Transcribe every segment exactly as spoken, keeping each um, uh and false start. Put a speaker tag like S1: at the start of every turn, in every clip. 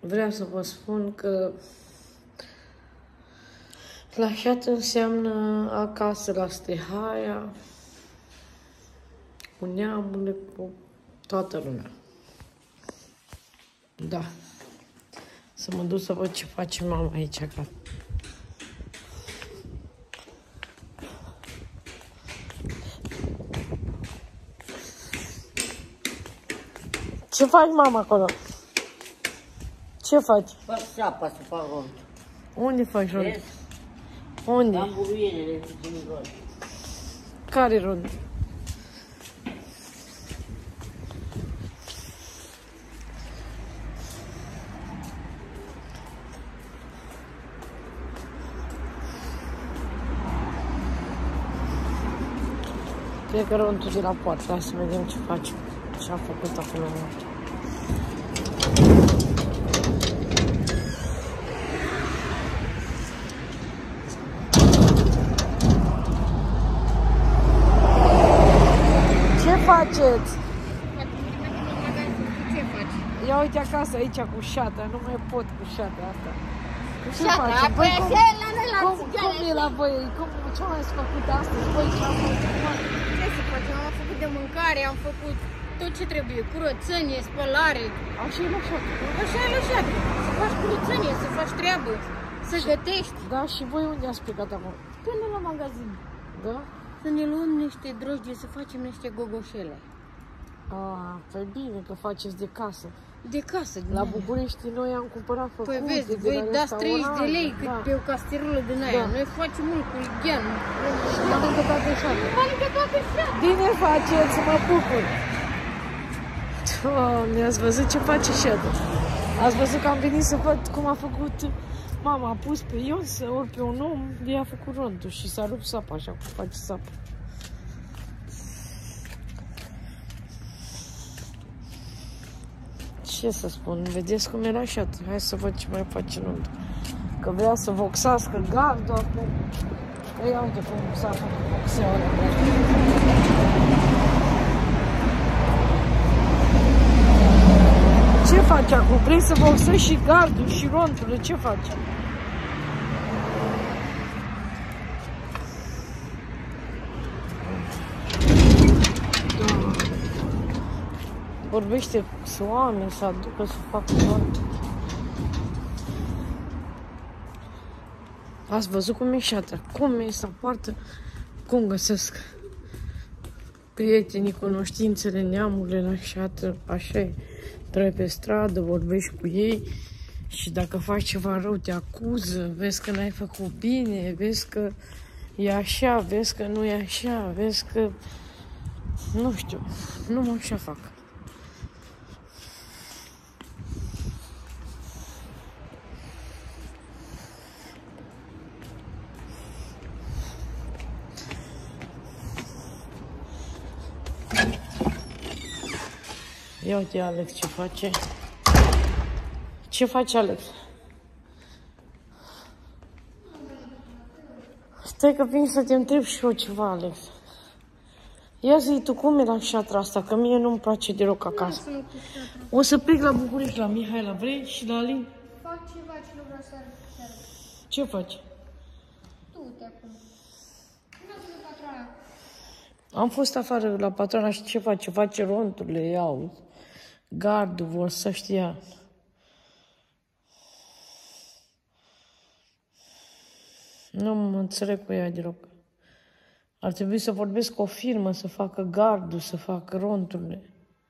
S1: vreau să vă spun că Lașat înseamnă acasă la Stehaia, cu neamurile, cu toată lumea. Da. Să mă duc să văd ce face mama aici acasă. Ce faci, mama, acolo? Ce faci?
S2: Fac sapa să fac rond.
S1: Unde faci rond? Unde?
S2: Am buruienele din rond.
S1: Care rond? Cred că rondul de la poartă. Hai să vedem ce face. Ce a făcut acolo. Ce faceți?
S3: Ce faci?
S1: Ia uite acasă aici cu șata, nu mai pot cu șata asta. Ce
S3: Șata,
S1: faci?
S3: păi
S1: cum,
S3: așa e la noi la
S1: cum,
S3: țigane.
S1: cum e la voi? Cum, ce mai ați făcut astăzi? Voi ce am făcut?
S3: Ce să facem? Am făcut de mâncare, am făcut tot ce trebuie. Curățenie, spălare.
S1: Așa e la șata.
S3: Așa e lăsat. Să faci curățenie, să faci treabă, să gătești.
S1: Da, și voi unde ați plecat acum?
S3: Până la magazin.
S1: Da?
S3: Să ne luăm niște drojdie, să facem niște gogoșele.
S1: Ah, păi bine că faceți de casă.
S3: De casă. Din
S1: La
S3: aia.
S1: București noi am cumpărat făcute.
S3: Păi vezi,
S1: de
S3: voi
S1: la
S3: dați treizeci de lei
S1: restaurant,
S3: cât
S1: da.
S3: pe o casterolă din aia.
S1: Da.
S3: Noi facem mult cu ighean.
S1: Și m-am încătat de șapte.
S3: Adică toate șapte.
S1: Bine faceți, mă bucur. Doamne, ați văzut ce face șata? Ați văzut că am venit să văd cum a făcut mama. A pus pe Ion să ori pe un om, i-a făcut rondul și s-a rupt sapa, așa cum face sapa. Ce să spun, vedeți cum era șata? Hai să văd ce mai face rondul. Că vrea să voxească gardul acum. Că ia uite cum s-a făcut voxeaua. Ce faci acum? Vrei să voxești și gardul și ronturile? Ce faci? Vorbește cu oameni să aducă să facă ront. Ați văzut cum e șata? Cum e să poartă? Cum găsesc prietenii, cunoștințele, neamurile la șată? Așa e. Trăi pe stradă, vorbești cu ei și dacă faci ceva rău te acuză, vezi că n-ai făcut bine, vezi că e așa, vezi că nu e așa, vezi că... Nu știu, nu așa fac. Ia uite Alex ce face. Ce face Alex? Stai că vin să te întreb și eu ceva, Alex. Ia zi tu cum e la șatra asta, că mie nu-mi place deloc acasă. O să plec la București, la Mihaela, vrei? Și la Alin?
S3: Fac ceva ce nu vreau să arăt.
S1: Ce faci?
S3: Du-te acum. Nu sunt patrona.
S1: Am fost afară la patrona și ce face? Face ronturile, iau. Gardul vor să știa. Nu mă înțeleg cu ea deloc. Ar trebui să vorbesc cu o firmă, să facă gardul, să facă ronturile.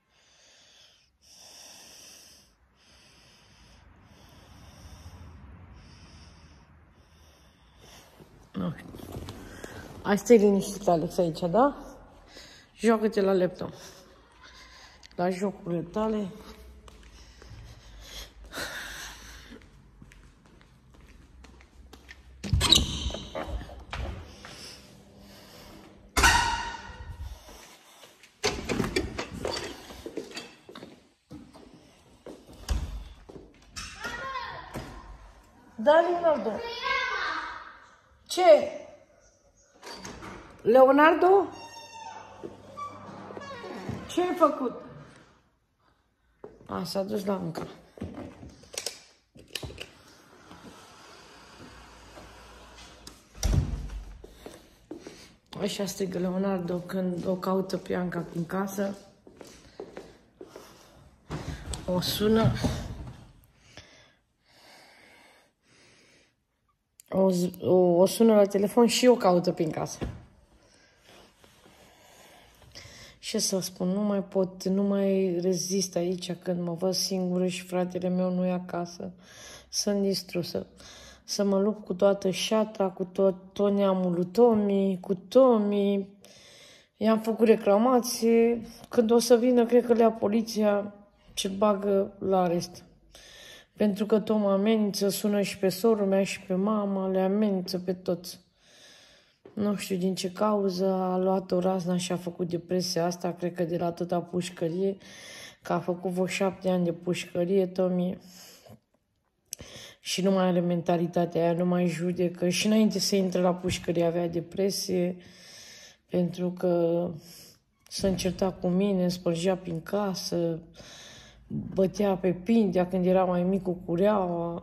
S1: Nu știu. Hai, stai liniștit, Alex, aici, da? Joacă-te la laptop. La jocurile tale. Da, Leonardo. Ce? Leonardo? Ce ai făcut? A, s-a dus la încă. Așa strigă Leonardo când o caută pe Anca prin casă. O sună. O, o, o sună la telefon și o caută prin casă. Ce să spun, nu mai pot, nu mai rezist aici când mă văd singură și fratele meu nu e acasă. Sunt distrusă. Să mă lupt cu toată șatra, cu tot, tot neamul lui Tomi, cu Tomi. I-am făcut reclamație. Când o să vină, cred că le ia poliția ce bagă la arest. Pentru că Tom amenință, sună și pe sorul mea și pe mama, le amenință pe toți. Nu știu din ce cauză a luat-o razna și a făcut depresia asta, cred că de la atâta pușcărie, că a făcut vreo șapte ani de pușcărie, Tomi. Și nu mai are mentalitatea aia, nu mai judecă. Și înainte să intre la pușcărie avea depresie, pentru că se încerta cu mine, spălgea prin casă, bătea pe Pindea când era mai mic cu cureaua,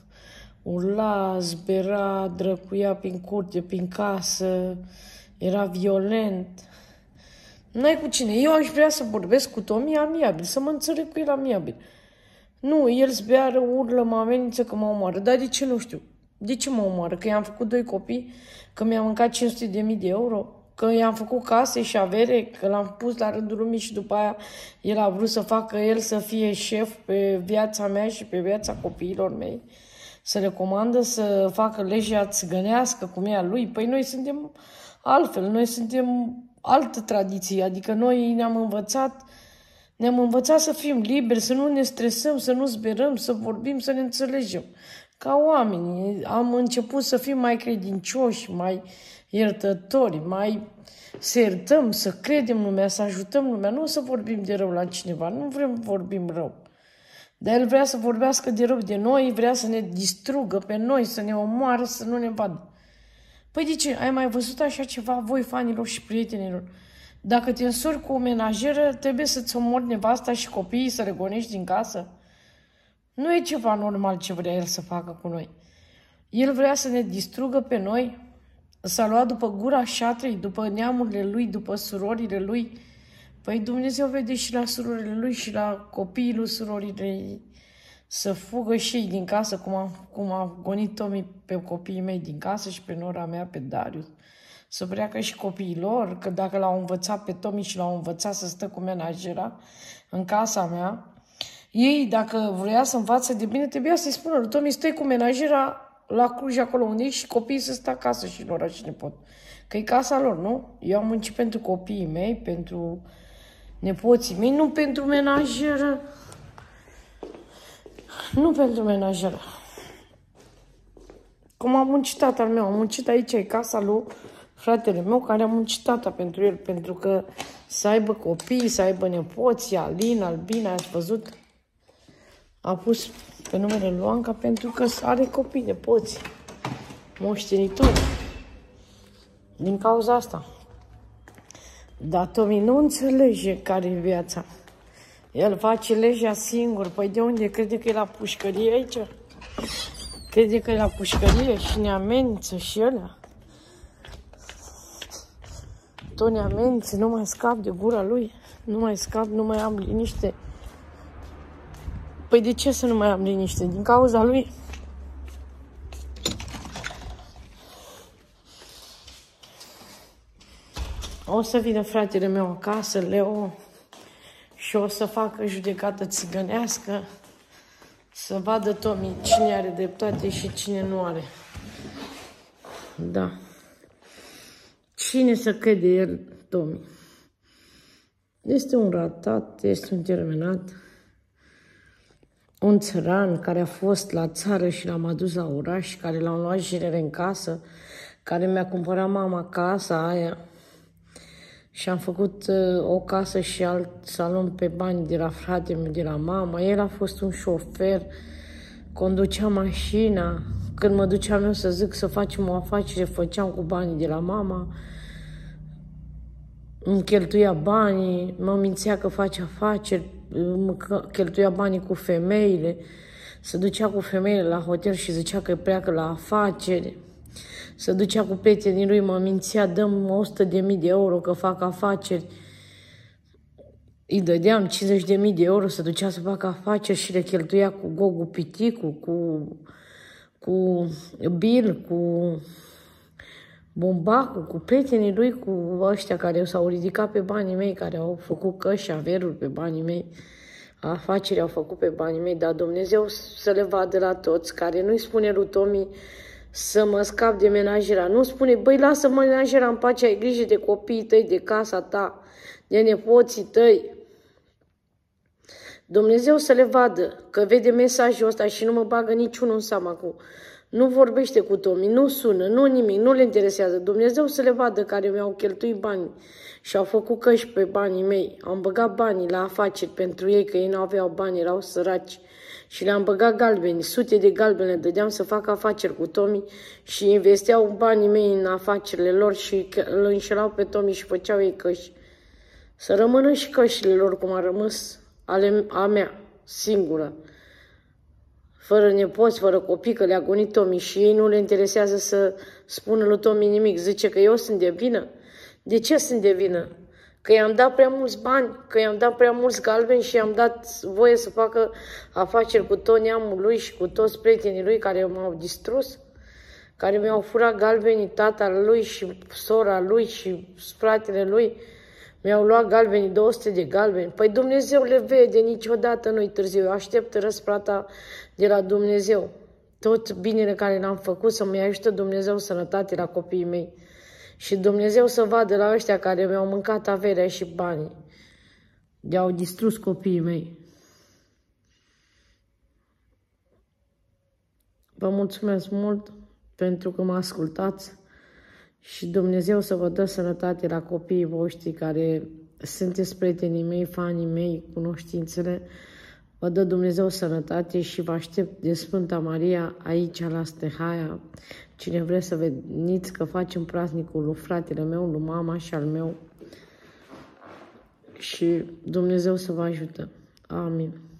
S1: urla, zbera, drăcuia prin curte, prin casă, era violent. N-ai cu cine. Eu aș vrea să vorbesc cu Tomi amiabil, să mă înțeleg cu el amiabil. Nu, el zbeară, urlă, mă amenință că mă omoară. Dar de ce nu știu? De ce mă omoară? Că i-am făcut doi copii? Că mi-am mâncat cinci sute de mii de euro? Că i-am făcut case și avere? Că l-am pus la rândul lumii și după aia el a vrut să facă el să fie șef pe viața mea și pe viața copiilor mei? Să le comandă să facă legea țigănească cum e a lui? Păi noi suntem altfel, noi suntem altă tradiție. Adică noi ne-am învățat Ne-am învățat să fim liberi, să nu ne stresăm, să nu zberăm, să vorbim, să ne înțelegem. Ca oameni, am început să fim mai credincioși, mai iertători, mai să iertăm, să credem lumea, să ajutăm lumea, nu să vorbim de rău la cineva, nu vrem vorbim rău. Dar el vrea să vorbească de rău de noi, vrea să ne distrugă pe noi, să ne omoară, să nu ne vadă. Păi de ce? Ai mai văzut așa ceva, voi, fanilor și prietenilor? Dacă te însori cu o menajeră, trebuie să-ți omori nevasta și copiii, să le gonești din casă? Nu e ceva normal ce vrea el să facă cu noi. El vrea să ne distrugă pe noi. S-a luat după gura șatrei, după neamurile lui, după surorile lui. Păi Dumnezeu vede și la surorile lui și la copiii lui surorile ei. Să fugă și ei din casă, cum a, cum a gonit Tomi pe copiii mei din casă și pe nora mea, pe Darius. Să pleacă și copiii lor, că dacă l-au învățat pe Tomi și l-au învățat să stă cu menajera în casa mea, ei, dacă vrea să învață de bine, trebuia să-i spună lui Tomi, stai cu menajera la Cluj, acolo unde e, și copiii să stă acasă și lor și nepot. Că e casa lor, nu? Eu am muncit pentru copiii mei, pentru nepoții mei, nu pentru menajeră. Nu pentru menajeră. Cum a muncit tatăl meu, am muncit aici, e casa lui fratele meu, care a muncit tata pentru el, pentru că să aibă copii, să aibă nepoții, Alin, Albina, ați văzut? A pus pe numele lui Anca pentru că are copii, nepoți, moștenitori. Din cauza asta. Dar Tomi nu înțelege care-i viața. El face legea singur. Păi de unde? Crede că e la pușcărie aici? Crede că e la pușcărie și ne amenință și ăla. Tot ne amenință, nu mai scap de gura lui. Nu mai scap, nu mai am liniște. Păi de ce să nu mai am liniște? Din cauza lui. O să vină fratele meu acasă, Leo, și o să facă judecată țigănească, să vadă Tomi cine are dreptate și cine nu are. Da. Cine să crede el, Tomi? Este un ratat, este un terminat, un țăran care a fost la țară și l-am adus la oraș, care l-am luat jirere în casă, care mi-a cumpărat mama casa aia și am făcut uh, o casă și alt salon pe bani de la fratele meu, de la mama. El a fost un șofer, conducea mașina. Când mă duceam eu să zic să facem o afacere, făceam cu banii de la mama. Îmi cheltuia banii, mă mințea că face afaceri, îmi cheltuia banii cu femeile, se ducea cu femeile la hotel și zicea că pleacă la afaceri. Se ducea cu prietenii lui, mă mințea, dăm o sută de mii de euro că fac afaceri. Îi dădeam cincizeci de mii de euro, se ducea să facă afaceri și le cheltuia cu Gogu Piticu, cu, cu Bill, cu Bombacu, cu prietenii lui, cu ăștia care s-au ridicat pe banii mei, care au făcut căși, averuri pe banii mei, afaceri au făcut pe banii mei, dar Dumnezeu să le vadă la toți, care nu-i spune lui Tomi să mă scap de menajera. Nu spune, băi, lasă menajera în pace, ai grijă de copiii tăi, de casa ta, de nepoții tăi. Dumnezeu să le vadă, că vede mesajul ăsta și nu mă bagă niciunul în seama cu... Nu vorbește cu Tomi, nu sună, nu nimic, nu le interesează. Dumnezeu să le vadă care mi-au cheltuit bani și au făcut căști pe banii mei. Am băgat banii la afaceri pentru ei, că ei nu aveau bani, erau săraci. Și le-am băgat galbeni, sute de galbeni le dădeam să facă afaceri cu Tomi și investeau banii mei în afacerile lor și îl înșelau pe Tomi și făceau ei căști. Să rămână și căștile lor cum a rămas ale, a mea, singură. Fără nepoți, fără copii, că le-a gonit Tomi și ei nu le interesează să spună lui Tomi nimic. Zice că eu sunt de vină. De ce sunt de vină? Că i-am dat prea mulți bani, că i-am dat prea mulți galbeni și i-am dat voie să facă afaceri cu tot neamul lui și cu toți prietenii lui care m-au distrus, care mi-au furat galbenii, tata lui și sora lui și fratele lui. Mi-au luat galbenii, două sute de galbeni. Păi Dumnezeu le vede, niciodată nu-i târziu. Eu aștept răsplata de la Dumnezeu. Tot binele care l-am făcut să-mi ajută Dumnezeu sănătate la copiii mei. Și Dumnezeu să vadă la ăștia care mi-au mâncat averea și banii. De-au distrus copiii mei. Vă mulțumesc mult pentru că mă ascultați. Și Dumnezeu să vă dă sănătate la copiii voștri care sunteți prietenii mei, fanii mei, cunoștințele. Vă dă Dumnezeu sănătate și vă aștept de Sfânta Maria aici la Stehaia. Cine vrea să veniți că facem praznicul lui fratele meu, lui mama și al meu. Și Dumnezeu să vă ajută. Amin.